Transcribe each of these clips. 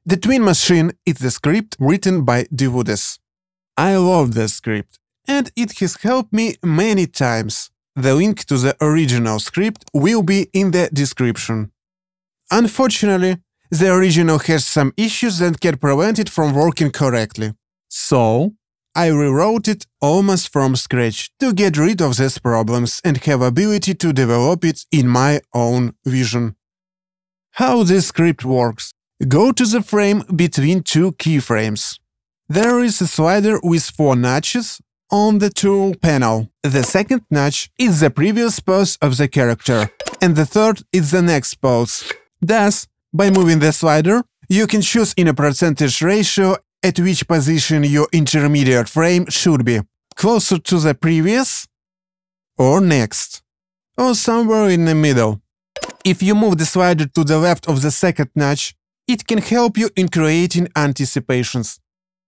The Tween Machine is the script written by Divoodis. I love this script, and it has helped me many times. The link to the original script will be in the description. Unfortunately, the original has some issues that can prevent it from working correctly. So, I rewrote it almost from scratch to get rid of these problems and have ability to develop it in my own vision. How this script works? Go to the frame between two keyframes. There is a slider with 4 notches on the tool panel. The second notch is the previous pose of the character, and the third is the next pose. Thus, by moving the slider, you can choose in a percentage ratio at which position your intermediate frame should be, closer to the previous, or next, or somewhere in the middle. If you move the slider to the left of the second notch, it can help you in creating anticipations.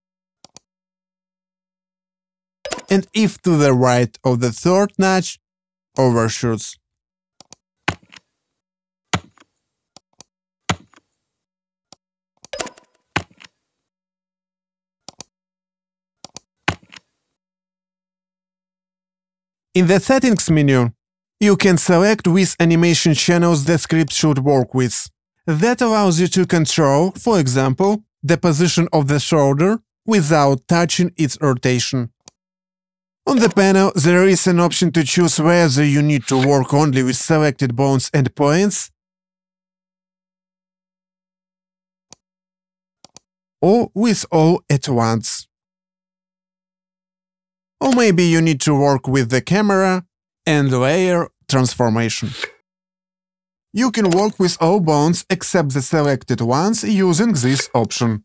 And if to the right of the third notch, overshoots. In the Settings menu, you can select which animation channels the script should work with. That allows you to control, for example, the position of the shoulder without touching its rotation. On the panel, there is an option to choose whether you need to work only with selected bones and points, or with all at once. Or maybe you need to work with the camera and layer transformation. You can work with all bones except the selected ones using this option.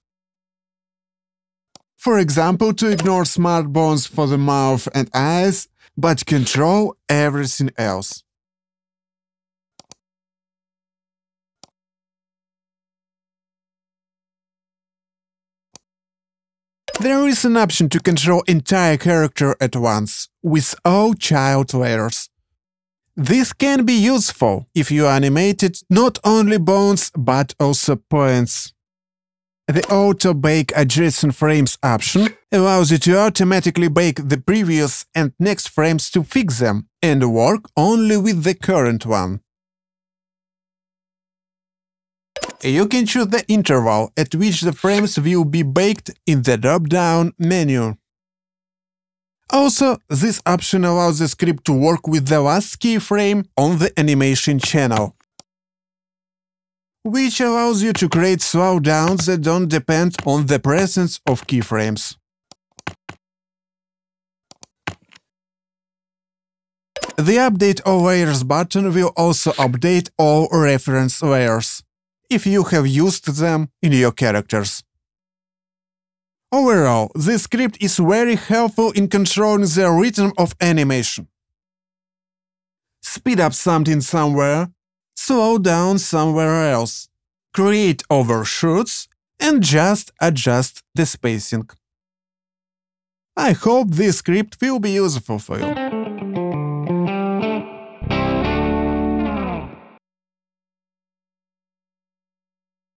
For example, to ignore smart bones for the mouth and eyes, but control everything else. There is an option to control entire character at once, with all child layers. This can be useful if you animated not only bones but also points. The Auto Bake Adjacent Frames option allows you to automatically bake the previous and next frames to fix them and work only with the current one. You can choose the interval at which the frames will be baked in the drop-down menu. Also, this option allows the script to work with the last keyframe on the animation channel, which allows you to create slowdowns that don't depend on the presence of keyframes. The Update All Layers button will also update all reference layers, if you have used them in your characters. Overall, this script is very helpful in controlling the rhythm of animation. Speed up something somewhere, slow down somewhere else, create overshoots, and just adjust the spacing. I hope this script will be useful for you.